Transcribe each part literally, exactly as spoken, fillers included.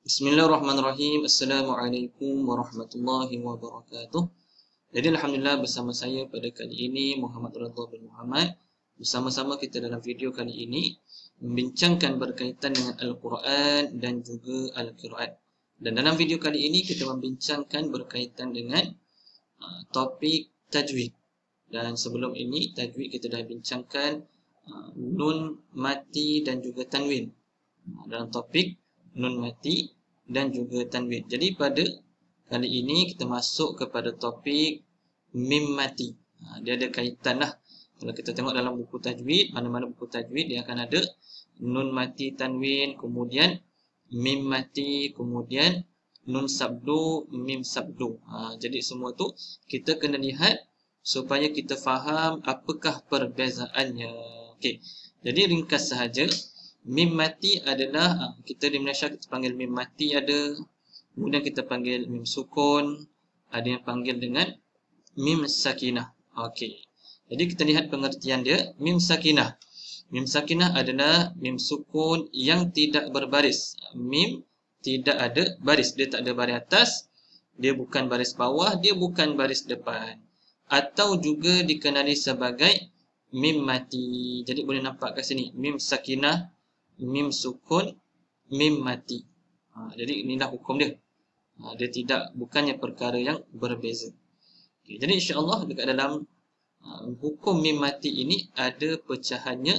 Bismillahirrahmanirrahim. Assalamualaikum warahmatullahi wabarakatuh. Jadi Alhamdulillah bersama saya pada kali ini Muhammad Radha bin Muhammad. Bersama-sama kita dalam video kali ini membincangkan berkaitan dengan Al-Quran dan juga Al-Qiraat. Dan dalam video kali ini kita membincangkan berkaitan dengan uh, topik tajwid. Dan sebelum ini tajwid kita dah bincangkan uh, nun mati dan juga tanwin. Uh, dalam topik nun mati dan juga tanwin. Jadi pada kali ini kita masuk kepada topik mim mati. Ha, dia ada kaitan lah. Kalau kita tengok dalam buku tajwid, mana-mana buku tajwid dia akan ada nun mati tanwin, kemudian mim mati, kemudian nun sabdu, mim sabdu. Ha, jadi semua tu kita kena lihat supaya kita faham apakah perbezaannya. Okey. Jadi ringkas sahaja, mim mati adalah, kita di Malaysia kita panggil mim mati ada, kemudian kita panggil mim sukun, ada yang panggil dengan mim sakinah. Okey. Jadi kita lihat pengertian dia, mim sakinah. Mim sakinah adalah mim sukun yang tidak berbaris. Mim tidak ada baris, dia tak ada baris atas, dia bukan baris bawah, dia bukan baris depan. Atau juga dikenali sebagai mim mati. Jadi boleh nampak kat sini, mim sakinah, mim sukun, mim mati. Ha, jadi inilah hukum dia. Ha, dia tidak, bukannya perkara yang berbeza. Okay, jadi insya-Allah dekat dalam uh, hukum mim mati ini ada pecahannya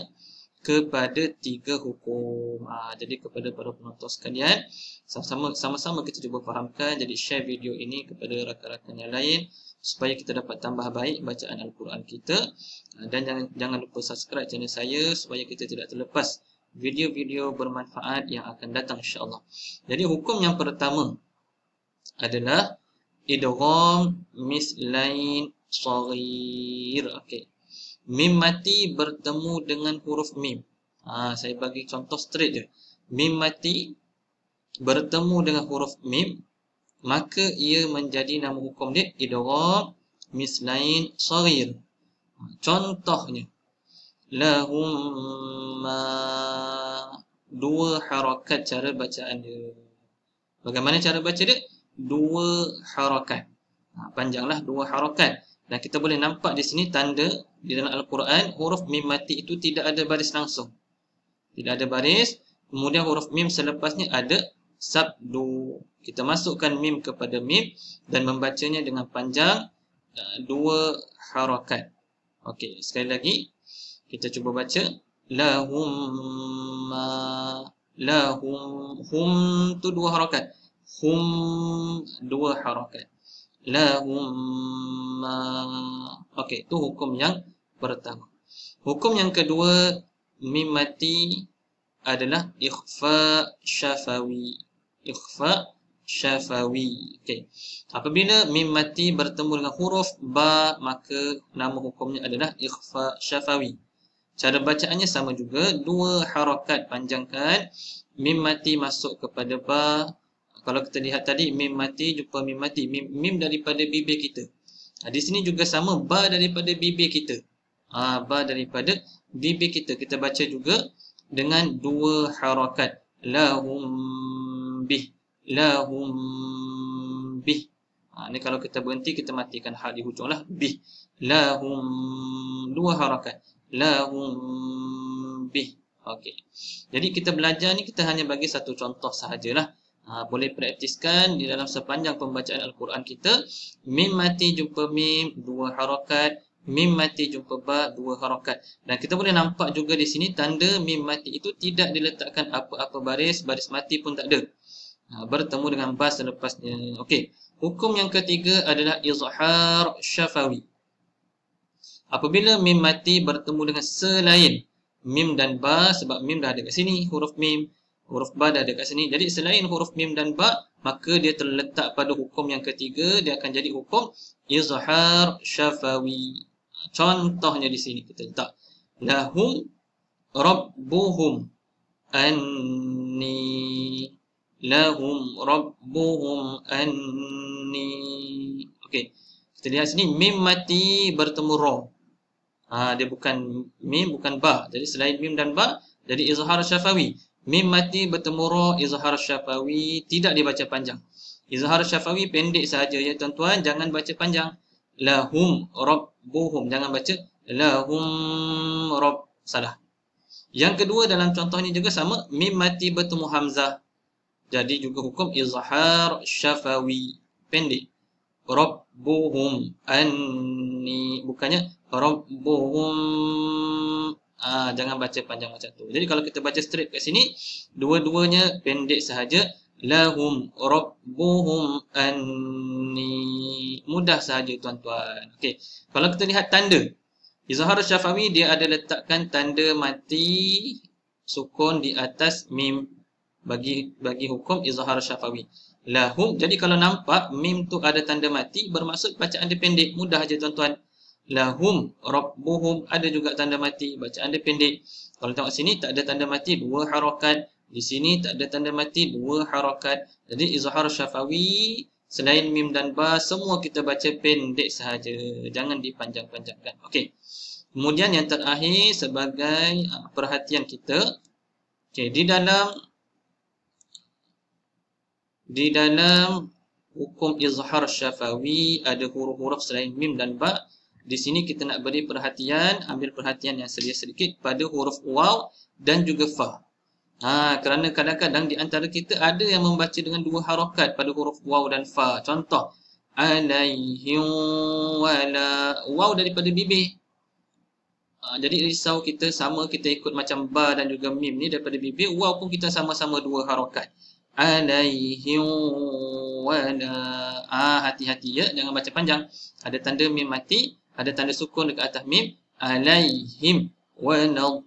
kepada tiga hukum. Ha, jadi kepada para penonton sekalian, sama-sama sama-sama kita cuba fahamkan. Jadi share video ini kepada rakan-rakan yang lain supaya kita dapat tambah baik bacaan Al-Quran kita. Ha, dan jangan jangan lupa subscribe channel saya supaya kita tidak terlepas video-video bermanfaat yang akan datang insya-Allah. Jadi hukum yang pertama adalah idgham mislain shaghir. Okey. Mim mati bertemu dengan huruf mim. Ha, saya bagi contoh straight je. Mim mati bertemu dengan huruf mim, maka ia menjadi nama hukum dia idgham mislain shaghir. Contohnya lahum ma, dua harakat cara bacaan dia. Bagaimana cara baca dia? Dua harakat. Ha, panjanglah dua harakat. Dan kita boleh nampak di sini tanda di dalam Al-Quran huruf mim mati itu tidak ada baris langsung. Tidak ada baris. Kemudian huruf mim selepasnya ada sabdu. Kita masukkan mim kepada mim dan membacanya dengan panjang uh, dua harakat. Okey, sekali lagi kita cuba baca lahum ma, lahum, hum tu dua harakat, hum dua harakat, lahum ma. Okey, tu hukum yang pertama. Hukum yang kedua, mim mati adalah ikhfa syafawi. Ikhfa syafawi. Okey. Apabila mim mati bertemu dengan huruf ba, maka nama hukumnya adalah ikhfa syafawi. Cara bacaannya sama juga, dua harakat panjangkan, mim mati masuk kepada ba. Kalau kita lihat tadi, mim mati jumpa mim mati, mim, mim daripada bibir kita. Ha, di sini juga sama, ba daripada bibir kita. Ha, ba daripada bibir kita. Kita baca juga dengan dua harakat. Lahum bih, lahum bih. Ha, ni kalau kita berhenti, kita matikan hal di hujung lah. Bih, lahum, dua harakat. Lahum bih. Okey. Jadi kita belajar ni, kita hanya bagi satu contoh sahajalah. Ha, boleh praktiskan di dalam sepanjang pembacaan Al-Quran kita. Mim mati jumpa mim, dua harakat. Mim mati jumpa ba, dua harakat. Dan kita boleh nampak juga di sini tanda mim mati itu tidak diletakkan apa-apa baris, baris mati pun tak ada. Ha, bertemu dengan ba selepasnya. Okey. Hukum yang ketiga adalah izhar syafawi. Apabila mim mati bertemu dengan selain mim dan ba, sebab mim dah ada kat sini, huruf mim, huruf ba dah ada kat sini. Jadi selain huruf mim dan ba, maka dia terletak pada hukum yang ketiga, dia akan jadi hukum izhar syafawi. Contohnya di sini kita letak lahum rabbuhum anni, lahum rabbuhum anni. Okey. Kita lihat sini mim mati bertemu ra. Ha, dia bukan mim, bukan ba. Jadi selain mim dan ba, jadi izhar syafawi. Mim mati bertemu ra, izhar syafawi tidak dibaca panjang. Izhar syafawi pendek saja ya tuan-tuan, jangan baca panjang. Lahum rabbuhum, jangan baca lahum rabb, salah. Yang kedua dalam contoh ini juga sama, mim mati bertemu hamzah. Jadi juga hukum izhar syafawi pendek. Rabbuhum anni, bukannya rabbuhum. Ah, jangan baca panjang macam tu. Jadi kalau kita baca straight kat sini, dua-duanya pendek sahaja. Lahum rabbuhum anni. Mudah sahaja tuan-tuan. Okey. Kalau kita lihat tanda, izhar syafawi dia ada letakkan tanda mati sukun di atas mim bagi bagi hukum izhar syafawi. Lahum, jadi kalau nampak mim tu ada tanda mati, bermaksud bacaan dia pendek. Mudah aja tuan-tuan. Lahum rabbuhum ada juga tanda mati, bacaan dia pendek. Kalau tengok sini tak ada tanda mati, dua harakat. Di sini tak ada tanda mati, dua harakat. Jadi izhar syafawi selain mim dan ba semua kita baca pendek sahaja, jangan dipanjang-panjangkan. Okey. Kemudian yang terakhir sebagai uh, perhatian kita, okey, di dalam di dalam hukum izhar syafawi ada huruf-huruf selain mim dan ba. Di sini kita nak beri perhatian, ambil perhatian yang sedikit pada huruf waw dan juga fa. Ha, kerana kadang-kadang di antara kita ada yang membaca dengan dua harakat pada huruf waw dan fa. Contoh, alaihim wala, waw daripada bibir. Ha, jadi risau kita sama, kita ikut macam ba dan juga mim ni daripada bibir, waw pun kita sama-sama dua harakat. Alaihim wala. Ah, hati-hati ya, jangan baca panjang. Ada tanda mim mati, ada tanda sukun dekat atas mim. Alaihim wala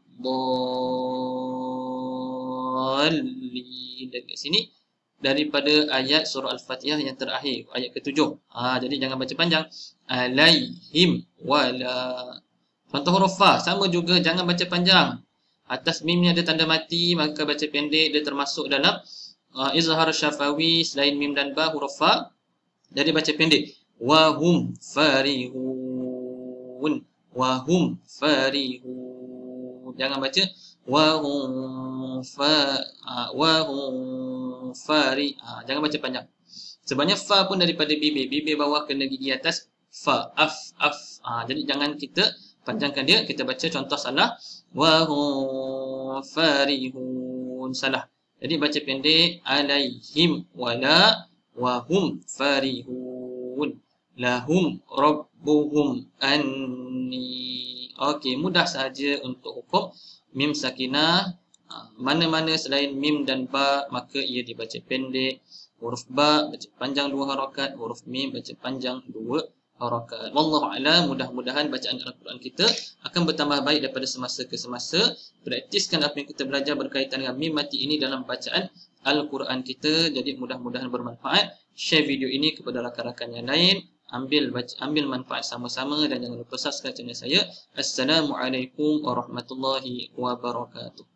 dhalin. Dekat sini daripada ayat surah Al-Fatihah yang terakhir, ayat ketujuh. Ah, jadi jangan baca panjang. Alaihim wala. Contoh huruf fa sama juga, jangan baca panjang. Atas mim ni ada tanda mati, maka baca pendek, dia termasuk dalam uh, izhar syafawi selain mim dan ba, huruf fa. Jadi baca pendek. Wa hum farihun. Wa hum farihun. Jangan baca wa hum fa uh, wa hum fari. Uh, jangan baca panjang. Sebenarnya fa pun daripada bibir, bibir bawah kena gigi atas fa, af af. Uh, jadi jangan kita panjangkan dia. Kita baca contoh salah, wa hum farihun, salah. Jadi baca pendek, alaihim wala wa hum farihun. Lahum rabbuhum anni. Okey, mudah saja untuk hukum mim sakinah. Mana-mana selain mim dan ba maka ia dibaca pendek. Huruf ba baca panjang dua harakat, huruf mim baca panjang dua harakat. Wallahu a'lam. Mudah-mudahan bacaan Al-Quran kita akan bertambah baik daripada semasa ke semasa. Praktiskan apa yang kita belajar berkaitan dengan mim mati ini dalam bacaan Al-Quran kita. Jadi mudah-mudahan bermanfaat. Share video ini kepada rakan-rakan yang lain. Ambil baca, ambil manfaat sama-sama dan jangan lupa subscribe channel saya. Assalamualaikum warahmatullahi wabarakatuh.